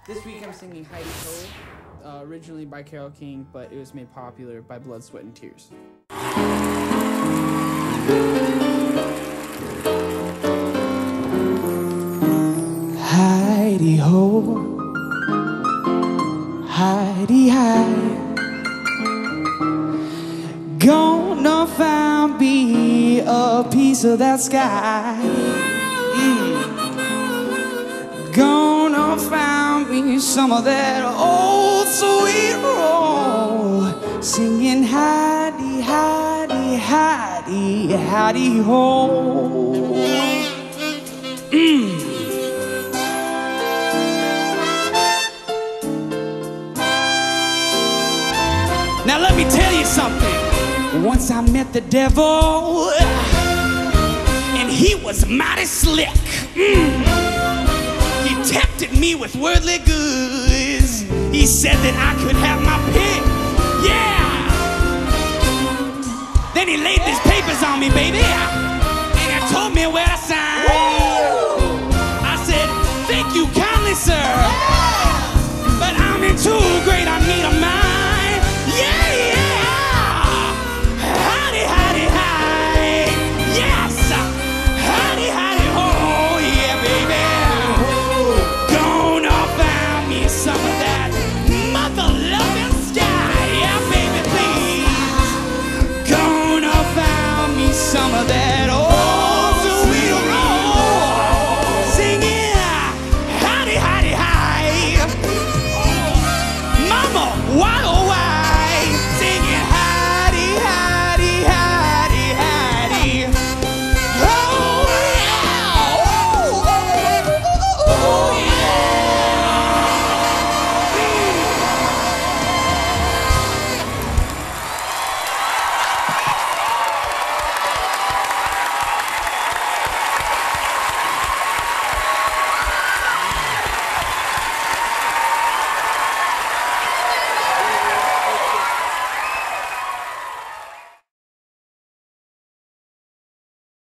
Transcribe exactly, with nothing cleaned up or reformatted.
This week I'm singing Heidi Ho, uh, originally by Carole King, but it was made popular by Blood, Sweat, and Tears. Heidi Ho, Heidi Hi, gonna find me a piece of that sky. Mm. Gonna find me some of that old sweet roll, singing Heidi, Heidi, Heidi, Heidi Ho. Mm. Now let me tell you something. Once I met the devil, and he was mighty slick. Mm. He tempted me with worldly goods. He said that I could have my pick. Yeah! Then he laid these papers on me, baby, and he told me where